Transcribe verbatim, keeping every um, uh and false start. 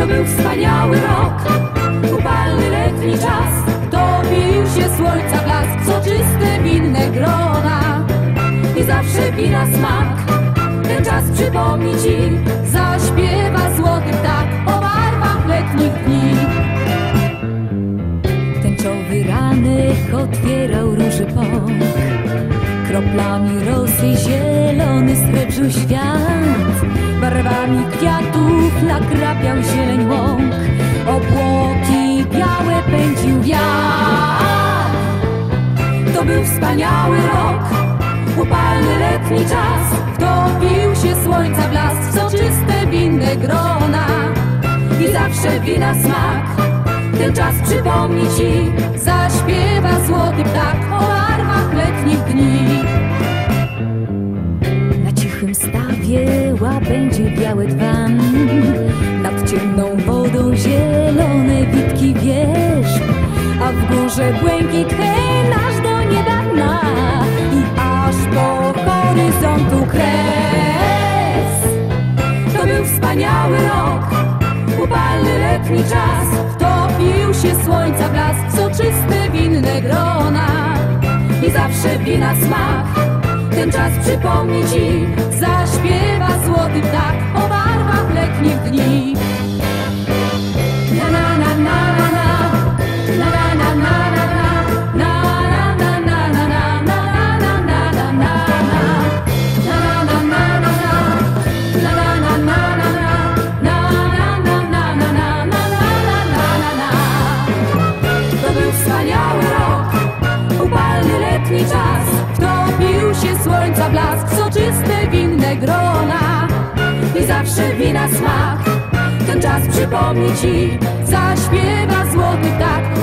To był wspaniały rok, upalny letni czas. Topił się słońca blask, soczyste winne grona. I zawsze wina smak ten czas przypomni ci. Zaśpiewa złoty ptak o barwach letnich dni. Tęczowy ranek otwierał róży pąk. Kroplami rosy zielony srebrzył świat. Barwami kwiatów nakrapiał zieleń łąk. Obłoki białe pędził wiatr. To był wspaniały rok, upalny letni czas. Wtopił się słońca blask, soczyste winne grona. I zawsze wina smak ten czas przypomni ci. Zaśpiewa złoty ptak o barwach letnich dni. Na cichym stawie łabędzie białe dwan. Nad ciemną wodą zielone witki wierzb. A w górze błękit hen aż do nieba dna. I aż po horyzontu kres. To był wspaniały rok, upalny letni czas. Wtopił się słońca blask, soczyste winne grona. I zawsze wina smak ten czas przypomni ci. Zaśpiewa złoty ptak o barwach letnich dni. Na na na na na na. Na na na na na na. Na na na na na na. Na na na na na. Na na na na na. Na na na na na na. Na na na na na. Na na na na na. To był wspaniały rok, upalny letni czas. Wtopił się słońca blask, soczyste winne grona. I zawsze wina smak ten czas przypomni ci. Zaśpiewa złoty ptak